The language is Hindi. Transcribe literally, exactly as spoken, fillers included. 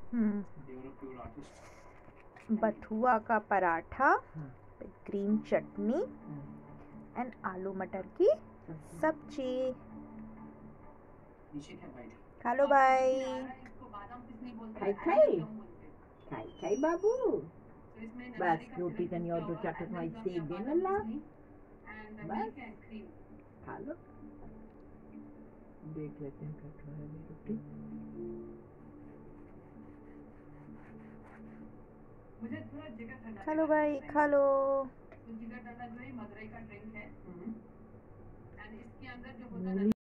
हम्म बथुआ का पराठा, ग्रीन चटनी एंड आलू मटर की सब्जी। खा लो भाई। खाई खाई खाई खाई बाबू बस रोटी तनी और दो चाटक माई सेक दे नल्ला बस खा लो। देख लेते हैं क्या है रोटी। खा लो भाई, खा लो। जिगर